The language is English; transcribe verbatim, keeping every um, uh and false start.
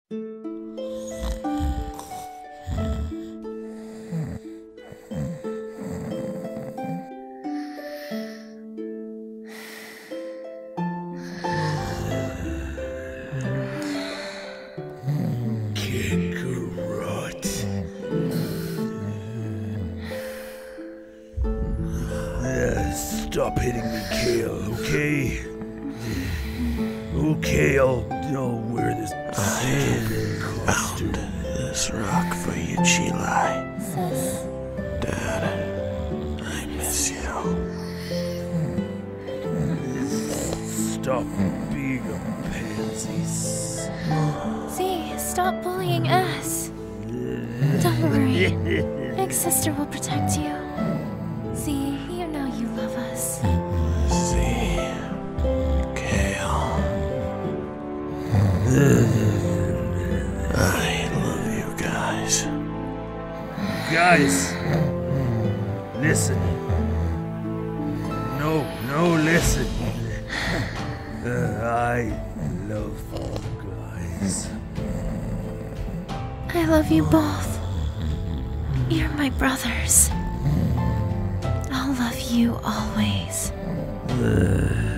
Stop hitting me, Kale, okay? Oh, Kale, don't wear this sand costume. This rock for you, Chilai. Sis. Dad, I miss you. Stop being a pansy. Z, stop bullying us. Don't worry. Big sister will protect you. Z, you know you love us. Z. Kale. I love you guys. Guys, listen. No, no, listen. Uh, I love you guys. I love you both. You're my brothers. I'll love you always. Uh,